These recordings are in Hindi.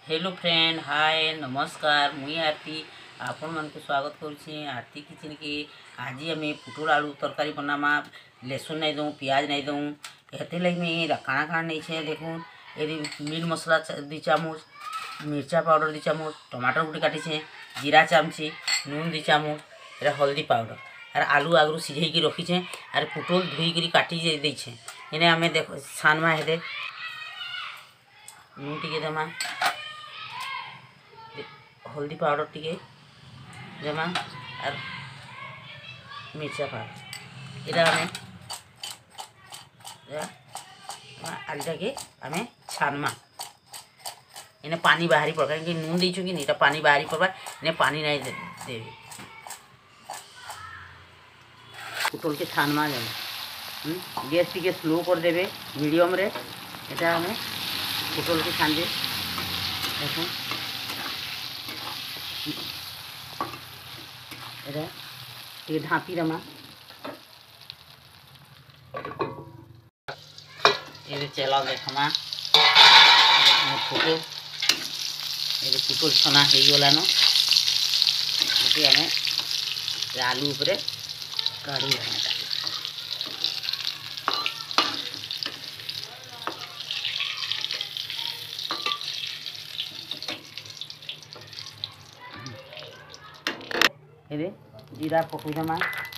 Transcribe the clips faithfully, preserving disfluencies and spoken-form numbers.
हेलो फ्रेंड, हाय नमस्कार। मुई आरती आपण मन को स्वागत करुचे आरती किचन के। आज आम पुटल आलू तरकारी बनामा। लहसुन नहीं दूँ, प्याज नहीं दूँ, हेते लगे मैं काଣା काଣା नहीं छे। देखूँ ये मीट मसला दी चामच, मिर्चा पाउडर दी चामच, टमाटर गुटी काटी छे, जीरा चामची, नून दी चामच, ये हल्दी पाउडर और आलू आगरू सिझे रखीचे और पुटल धोईक काटी देछे। इने आम देख छानमा हेदे नून टिके देमा, हल्दी पाउडर टिके देमा और मिर्चा पाउडर इटा आम आलूटा के आम छानमा। इने पानी बाहरी पड़वा कि नून देचु कि नहीं पानी बाहरी पड़वा। इन्हें पानी नहीं दे, दे। पुटल के छानमा जमा गैस टिके स्लो कर देवे मीडियम रे। एटा आम पुटल के छान दे। देखो ये ढाँपी दमा। ये चला देखमा पुटल ये पुटल छना हो गला न आम आलू उपरे काढ़ी ये जीरा पकईदमा।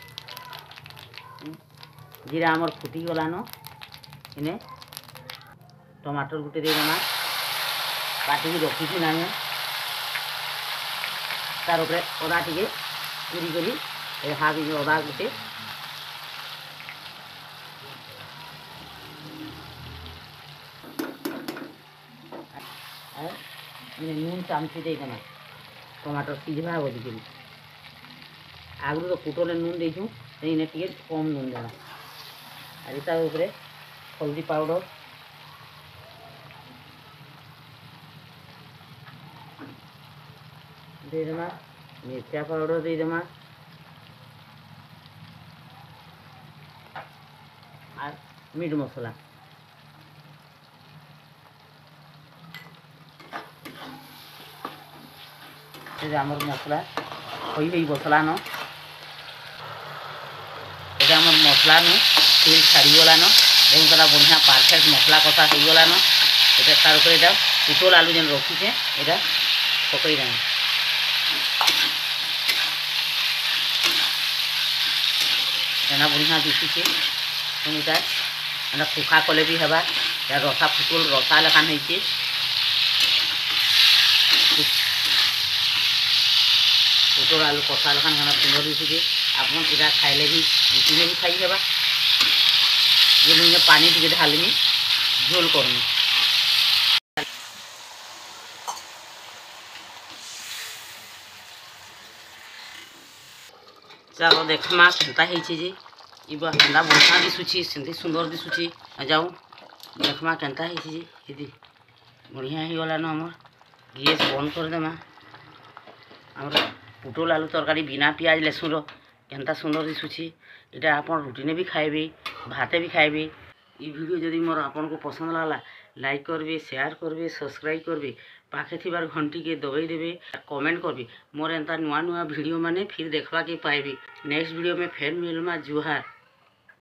जीरा आमर फुटी गला न इने टमाटर गुटे देदमा काटिकी रखी ना तार उपरे अदा टिके पूरी करी हाथ अदा गुटे नून चामची देदमा टमाटर सीझा बोलिक। आगु तो पुटल नून देचु इन्हें टे कम नून देना और तार उपरे हल्दी पाउडर देदेमा, मिर्चा पाउडर देदेमा और मीट मसला आमर मसला हई हई बसला न आम मसला नु तेल छाड़गला न देखो तला बढ़िया परफेक्ट मसला कषा हो गला न। ये तार ऊपर यहाँ पुटल आलू जेन रखीचे यहाँ पकई दें। एना बढ़िया दिशुचे इटा एना सुखा कले भी हवा या रसा पुटल रसा लेखान होइचे। पुटल आलू कषा लेखान खाना सुंदर दिशुचे। आप इटा खाइले भी रुटी में भी खाई हेबा। ये मुझे पानी टिके ढालमी झोल करमी। चलो देखमा केनता होइछे जे इबा केनता बढ़िया दिशुची सेंती सुंदर दिशुची। जाऊ देखमा केनता होइछे जे यदि बढ़िया हो गला न हमर गैस बंद कर देमा। हमर पुटल आलू तरकारी बिना प्याज लहसुन केनता सुंदर दिशुची। इटा आपन रुटी भी खाइबे, भाते भी खाइबे। ये वीडियो जदि मोर आपन को पसंद लागला लाइक करबे, शेयर करबे, सब्सक्राइब करबे, पाखे थिबार घंटी के दबाई देबे, कमेंट करबे। मोर एंता नुआ नुआ वीडियो माने फिर देखवा के पाइबे। नेक्स्ट वीडियो में फेर मिलमा। जुहार।